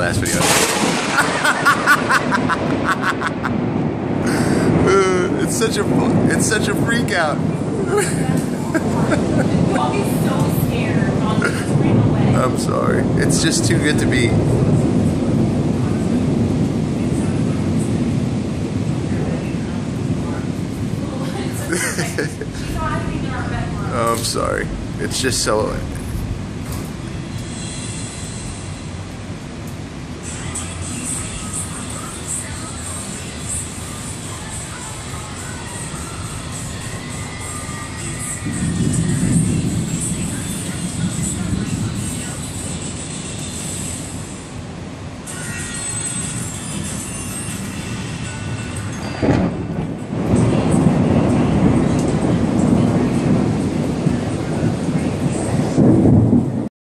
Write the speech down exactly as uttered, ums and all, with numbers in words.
last video. uh, it's such a it's such a freak out. I'm sorry. It's just too good to be. Oh, I'm sorry. It's just so.